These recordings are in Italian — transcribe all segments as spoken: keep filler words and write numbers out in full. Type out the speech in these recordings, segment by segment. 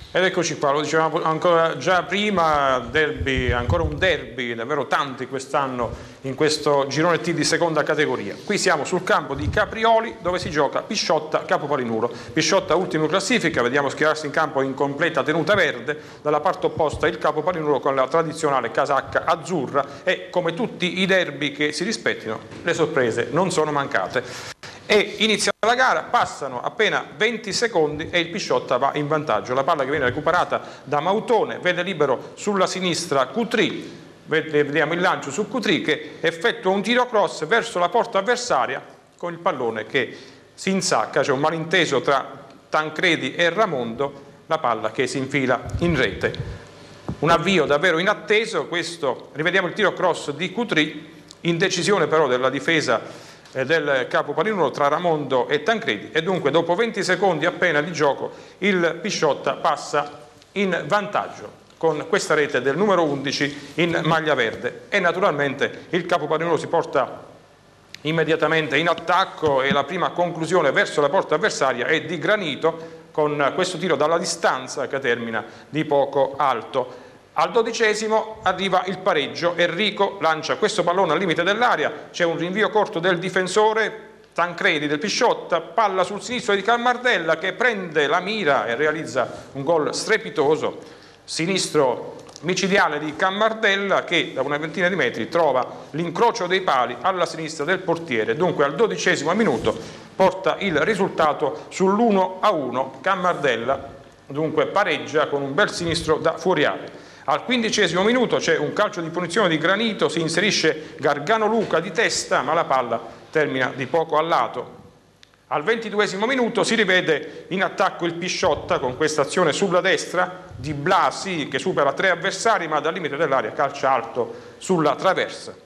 Ed eccoci qua, lo dicevamo ancora già prima, derby, ancora un derby, davvero tanti quest'anno in questo girone T di seconda categoria. Qui siamo sul campo di Caprioli dove si gioca Pisciotta Capo Palinuro. Pisciotta ultimo in classifica, vediamo schierarsi in campo in completa tenuta verde, dalla parte opposta il Capo Palinuro con la tradizionale casacca azzurra e come tutti i derby che si rispettino le sorprese non sono mancate. E inizia la gara, passano appena venti secondi e il Pisciotta va in vantaggio. La palla che viene recuperata da Mautone, vede libero sulla sinistra Cutri, vediamo il lancio su Cutri che effettua un tiro cross verso la porta avversaria con il pallone che si insacca, c'è un malinteso tra Tancredi e Ramondo, la palla che si infila in rete. Un avvio davvero inatteso, questo, rivediamo il tiro cross di Cutri, indecisione però della difesa del Capo Palinuro tra Ramondo e Tancredi e dunque dopo venti secondi appena di gioco il Pisciotta passa in vantaggio con questa rete del numero undici in maglia verde e naturalmente il Capo Palinuro si porta immediatamente in attacco e la prima conclusione verso la porta avversaria è di Granito con questo tiro dalla distanza che termina di poco alto. Al dodicesimo arriva il pareggio, Enrico lancia questo pallone al limite dell'area, c'è un rinvio corto del difensore, Tancredi del Pisciotta, palla sul sinistro di Cammardella che prende la mira e realizza un gol strepitoso, sinistro micidiale di Cammardella che da una ventina di metri trova l'incrocio dei pali alla sinistra del portiere, dunque al dodicesimo minuto porta il risultato sull'uno a uno, Cammardella dunque pareggia con un bel sinistro da fuoriale. Al quindicesimo minuto c'è un calcio di punizione di Granito, si inserisce Gargano Luca di testa ma la palla termina di poco a lato. Al ventiduesimo minuto si rivede in attacco il Pisciotta con questa azione sulla destra di Blasi che supera tre avversari ma dal limite dell'area calcia alto sulla traversa.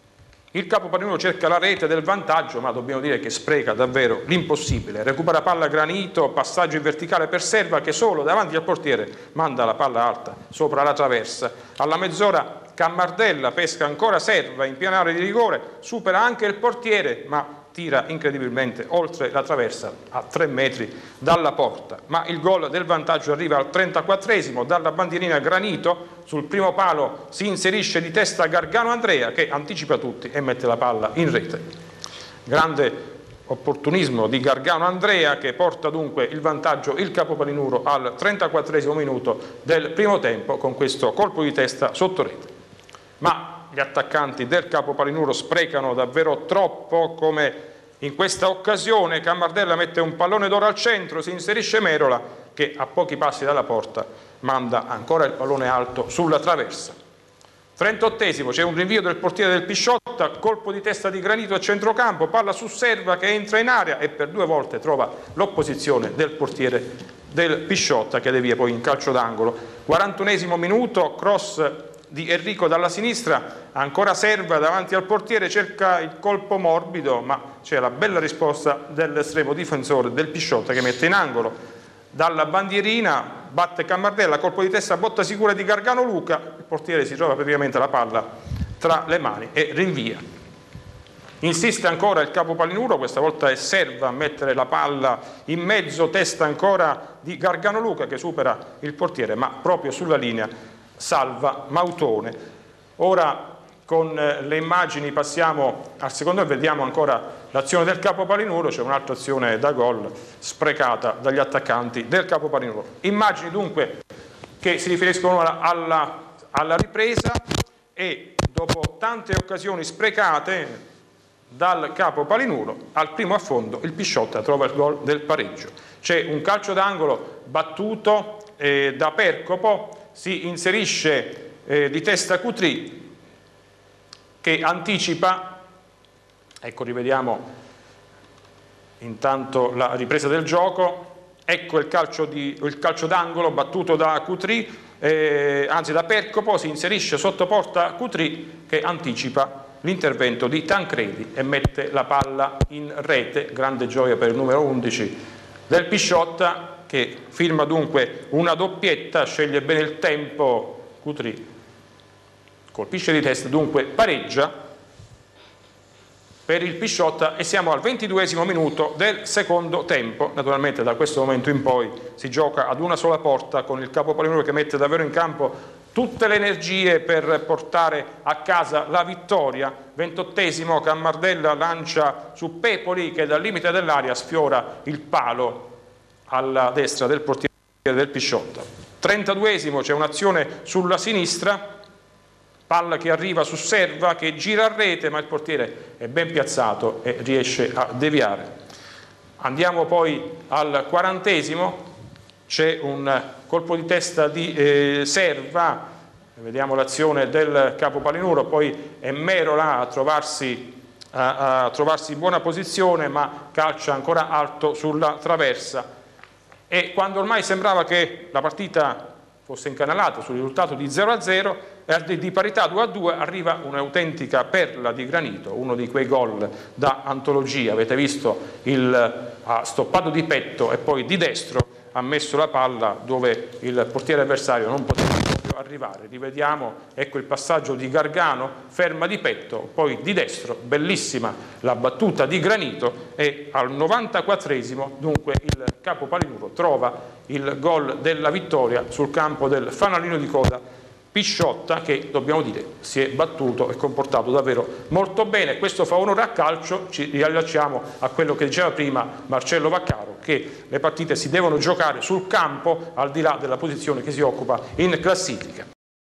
Il Capo Palinuro cerca la rete del vantaggio ma dobbiamo dire che spreca davvero l'impossibile, recupera palla Granito, passaggio in verticale per Serva che solo davanti al portiere manda la palla alta sopra la traversa. Alla mezz'ora Cammardella pesca ancora Serva in piena area di rigore, supera anche il portiere ma tira incredibilmente oltre la traversa a tre metri dalla porta, ma il gol del vantaggio arriva al trentaquattresimo dalla bandierina Granito, sul primo palo si inserisce di testa Gargano Andrea che anticipa tutti e mette la palla in rete. Grande opportunismo di Gargano Andrea che porta dunque il vantaggio il Capo Palinuro al trentaquattresimo minuto del primo tempo con questo colpo di testa sotto rete. Ma gli attaccanti del Capo Palinuro sprecano davvero troppo, come in questa occasione Cammardella mette un pallone d'oro al centro, si inserisce Merola che a pochi passi dalla porta manda ancora il pallone alto sulla traversa. trentottesimo c'è un rinvio del portiere del Pisciotta, colpo di testa di Granito a centrocampo, palla su Serva che entra in area e per due volte trova l'opposizione del portiere del Pisciotta che devia poi in calcio d'angolo. quarantunesimo minuto, cross di Enrico dalla sinistra, ancora Serva davanti al portiere, cerca il colpo morbido ma c'è la bella risposta dell'estremo difensore del Pisciotta che mette in angolo dalla bandierina, batte Cammardella, colpo di testa, botta sicura di Gargano Luca, il portiere si trova praticamente la palla tra le mani e rinvia. Insiste ancora il Capo Palinuro, questa volta è Serva a mettere la palla in mezzo, testa ancora di Gargano Luca che supera il portiere ma proprio sulla linea salva Mautone. Ora con le immagini passiamo al secondo e vediamo ancora l'azione del Capo Palinuro, c'è un'altra azione da gol sprecata dagli attaccanti del Capo Palinuro. Immagini dunque che si riferiscono alla, alla ripresa e dopo tante occasioni sprecate dal Capo Palinuro al primo affondo il Pisciotta trova il gol del pareggio. C'è un calcio d'angolo battuto eh, da Percopo, si inserisce eh, di testa Cutri che anticipa, ecco rivediamo intanto la ripresa del gioco, ecco il calcio, di, il calcio d'angolo battuto da Cutri, eh, anzi da Percopo, si inserisce sotto porta Cutri che anticipa l'intervento di Tancredi e mette la palla in rete, grande gioia per il numero undici del Pisciotta che firma dunque una doppietta, sceglie bene il tempo, Cutri colpisce di testa, dunque pareggia per il Pisciotta e siamo al ventiduesimo minuto del secondo tempo. Naturalmente da questo momento in poi si gioca ad una sola porta con il Capo Palinuro che mette davvero in campo tutte le energie per portare a casa la vittoria. Ventottesimo, Cammardella lancia su Pepoli che dal limite dell'area sfiora il palo alla destra del portiere del Pisciotta. trentaduesimo, c'è un'azione sulla sinistra, palla che arriva su Serva che gira a rete ma il portiere è ben piazzato e riesce a deviare. Andiamo poi al quarantesimo, c'è un colpo di testa di eh, Serva, vediamo l'azione del Capo Palinuro, poi è Merola a trovarsi, a, a trovarsi in buona posizione ma calcia ancora alto sulla traversa e quando ormai sembrava che la partita fosse incanalata sul risultato di zero a zero, di parità due a due, arriva un'autentica perla di granito, uno di quei gol da antologia. Avete visto il uh, stoppato di petto e poi di destro ha messo la palla dove il portiere avversario non poteva proprio arrivare. Rivediamo, ecco il passaggio di Gargano, ferma di petto, poi di destro, bellissima la battuta di granito e al novantaquattresimo dunque il Capo Palinuro trova il gol della vittoria sul campo del fanalino di coda Pisciotta che, dobbiamo dire, si è battuto e comportato davvero molto bene. Questo fa onore a calcio, ci riallacciamo a quello che diceva prima Marcello Vaccaro, che le partite si devono giocare sul campo al di là della posizione che si occupa in classifica.